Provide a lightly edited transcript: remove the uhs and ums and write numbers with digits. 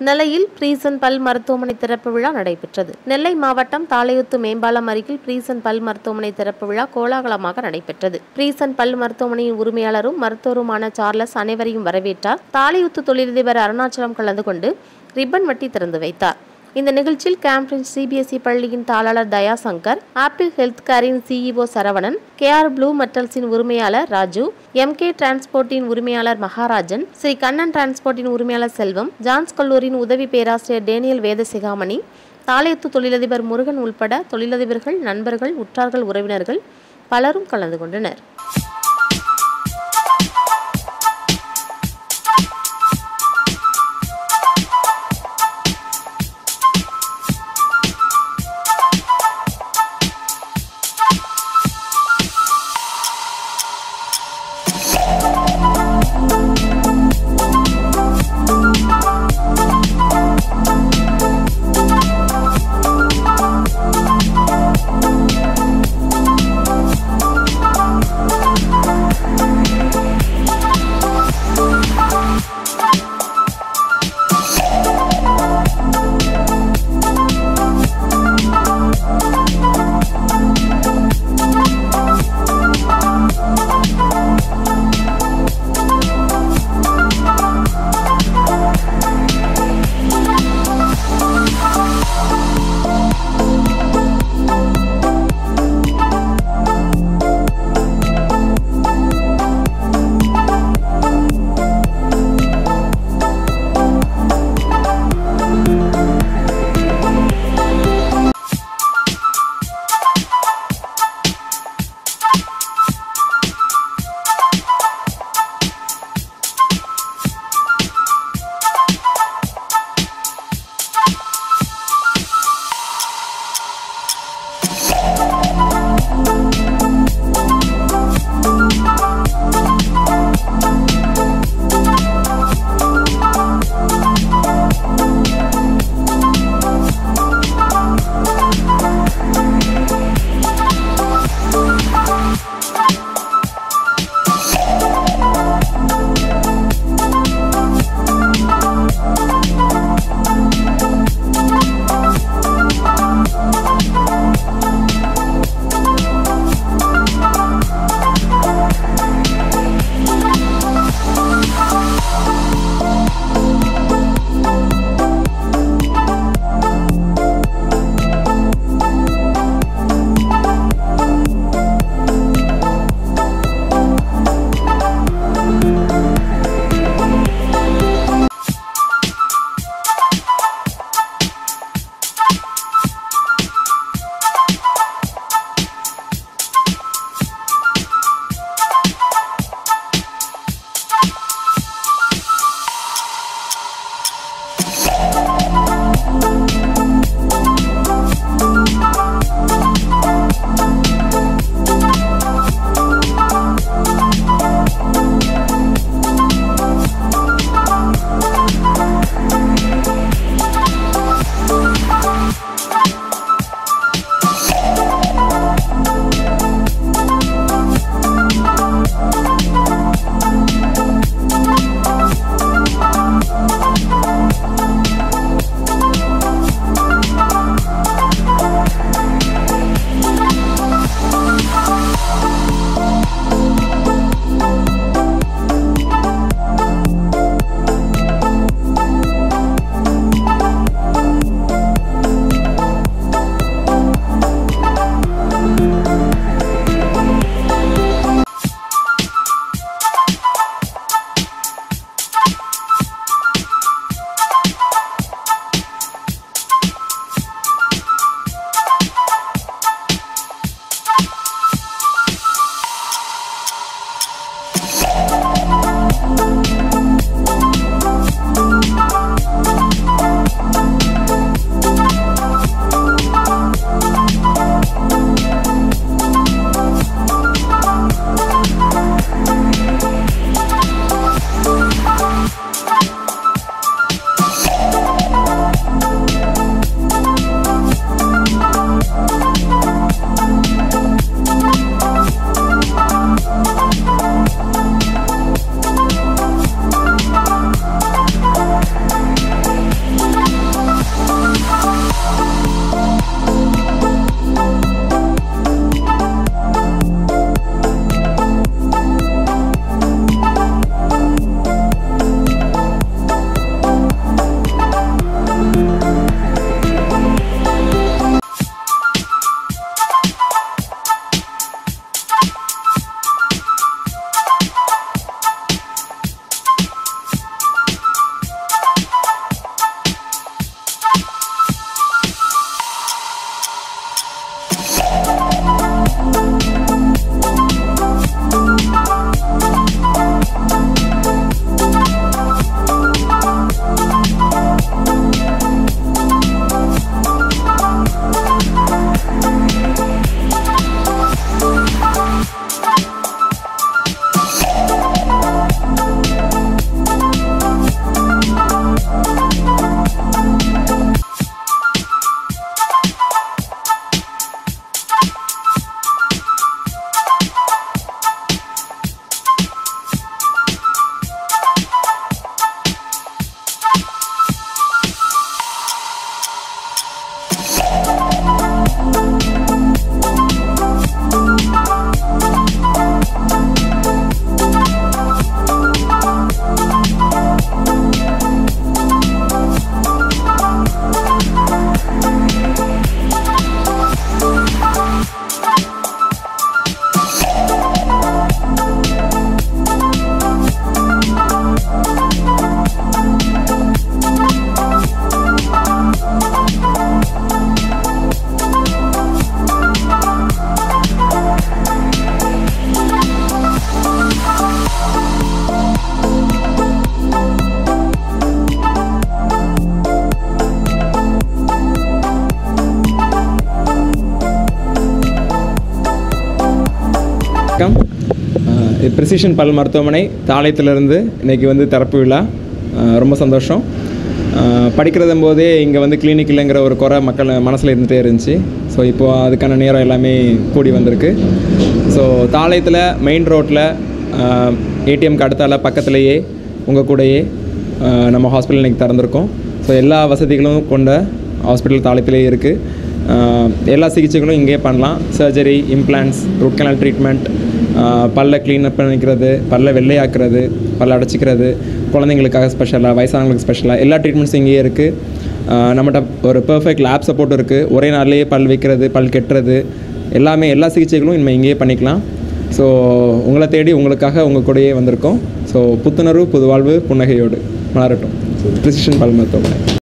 நெல்லையில் பிரீசன் பல் மருத்துவமனை திறப்பு விழா நடைபெற்றது. நெல்லை மாவட்டம் தாளையூத்து மேம்பாலம் அருகில் பிரீசன் பல் மருத்துவமனை திறப்பு விழா கோலாகலமாக நடைபெற்றது. பிரீசன் பல் மருத்துவமனையின் உரிமையாளரும் மருத்துவருமான சார்லஸ் அனைவரையும் வரவேற்றார். தாளையூத்து தொழிலதிபர் அருணாச்சலம் கலந்து கொண்டு ரிப்பன் வெட்டி திறந்து வைத்தார். இந்த நிகழ்ச்சியில் கேம்பிரிட்ஜ் சிபிஎஸ்இ பள்ளியின் தாளர் தயாசங்கர், ஆப்பிள் ஹெல்த் கேரின் சிஇஓ சரவணன், கேஆர் ப்ளூ மெட்டல்ஸின் உரிமையாளர் ராஜு, எம்கே டிரான்ஸ்போர்ட்டின் உரிமையாளர் மகாராஜன், ஸ்ரீ கண்ணன் டிரான்ஸ்போர்ட்டின் உரிமையாளர் செல்வம், ஜான்ஸ் கல்லூரியின் உதவி பேராசிரியர் டேனியல் வேதசிகாமணி, தாளையூத்து தொழிலதிபர் முருகன் உள்பட தொழிலதிபர்கள், நண்பர்கள், உற்றார்கள், உறவினர்கள் பலரும் கலந்து கொண்டனர். ப்ரிசிஷன் பல் மருத்துவமனை தாளையத்திலிருந்து இன்றைக்கி வந்து திறப்பு விழா. ரொம்ப சந்தோஷம். படிக்கிறதும் போதே இங்கே வந்து கிளினிக் இல்லைங்கிற ஒரு குறை மக்கள் மனசில் இருந்துகிட்டே இருந்துச்சு. ஸோ இப்போது அதுக்கான நேரம் எல்லாமே கூடி வந்திருக்கு. ஸோ தாளையத்தில் மெயின் ரோட்டில் ஏடிஎம்க்கு அடுத்தால பக்கத்துலேயே உங்கள் கூடயே நம்ம ஹாஸ்பிட்டல் இன்றைக்கி திறந்திருக்கோம். ஸோ எல்லா வசதிகளும் கொண்ட ஹாஸ்பிட்டல் தாளையத்திலே இருக்குது. எல்லா சிகிச்சைகளும் இங்கே பண்ணலாம். Surgery, implants, root canal treatment, பல்லை க்ளீனப் பண்ணிக்கிறது, பல்லை வெள்ளையாக்குறது, பல்லை அடைச்சிக்கிறது, குழந்தைங்களுக்காக ஸ்பெஷலாக, வயசானவங்களுக்கு ஸ்பெஷலாக எல்லா ட்ரீட்மெண்ட்ஸும் இங்கேயே இருக்குது. நம்மகிட்ட ஒரு பர்ஃபெக்ட் லேப் சப்போர்ட் இருக்குது. ஒரே நாள்லேயே பல் வைக்கிறது, பல் கெட்டுறது எல்லாமே, எல்லா சிகிச்சைகளும் நம்ம இங்கேயே பண்ணிக்கலாம். ஸோ உங்களை தேடி உங்களுக்காக உங்கள் கூடயே வந்திருக்கோம். ஸோ புத்துணர்வு, புது வாழ்வு, புன்னகையோடு மலரட்டும். ப்ரிசிஷன் பல் மருத்துவமனை.